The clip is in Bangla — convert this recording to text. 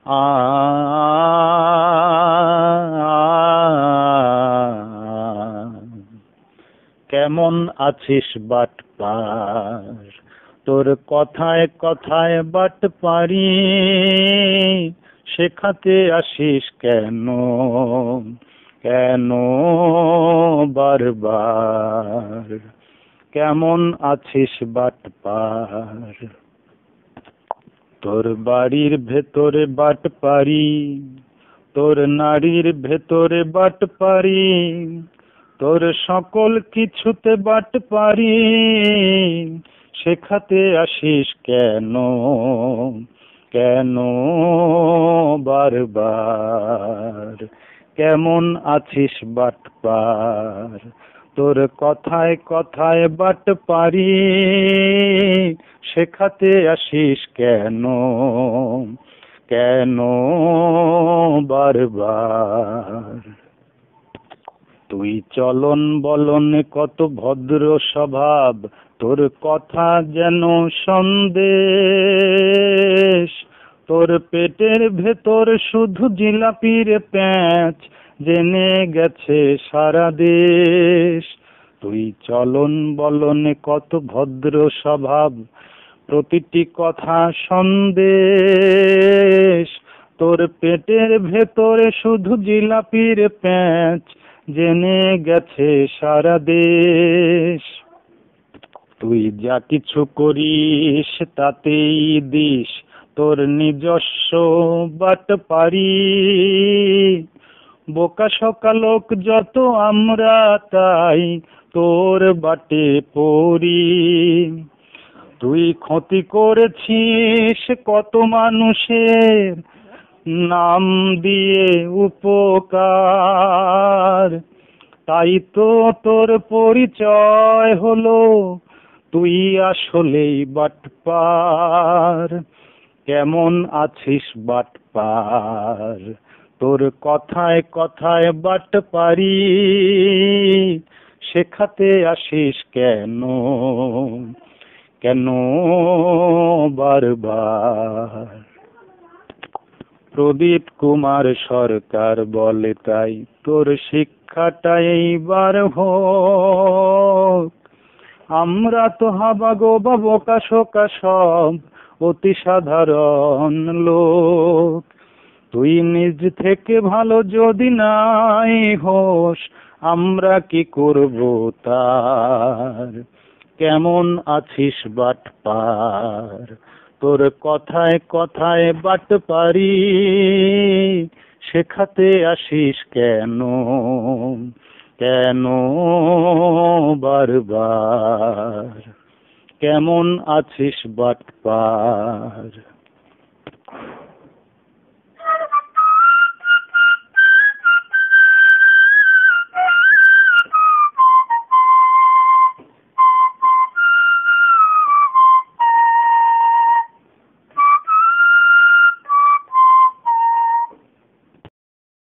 আ কেমন আছিস বাটপার, তোর কথায় কথায় বাটপারি শেখাতে আসিস কেন, কেন বারবার? কেমন আছিস বাটপার, তোর বাড়ির ভেতরে বাটপারি, তোর নারীর ভেতরে বাটপারি, তোর সকল কিছুতে বাটপারি শেখাতে আসিস কেন, কেন বারবার? কেমন আছিস বাটপার, তোর কথায় কথায় বাটপারি শেখাতে আসিস কেন, কেন বারবার? তুই চলন বলনে কত ভদ্র স্বভাব, তোর কথা যেন সন্দেশ, তোর পেটের ভেতর শুধু জিলাপির প্যাঁচ জেনে গেছে সারা দেশ। তুই চলন বলনে কত ভদ্র স্বভাব, প্রতিটি কথা সন্দেশ, তোর পেটের ভেতরে শুধু জিলাপির প্যাঁচ জেনে গেছে সারা দেশ। তুই যা কিছু করিস তাতেই দিস তোর নিজস্ব বাটপারি, বোকা শোকা লোক যত আমরা তাই তোর বাটে পড়ি। তুই ক্ষতি করেছিস কত মানুষের নাম দিয়ে উপকার, তাই তো তোর পরিচয় হলো তুই আসলেই বাটপার। কেমন আছিস বাটপার, তোর কথায় কথায় বাটপারি শেখাতে আসিস কেন, কেন বারবার? প্রদীপ কুমার সরকার বলে তাই তোর শিক্ষাটা এইবার হোক, আমরা তো হাবাগো বা বোকা শোকা সব অতি সাধারণ লোক। তুই নিজ থেকে ভালো যদি নাই হোস আমরা কি করব তার? কেমন আছিস বাটপার, তোর কথায় কথায় বাটপারি শেখাতে আসিস কেন, কেন বারবার? কেমন আছিস বাটপার?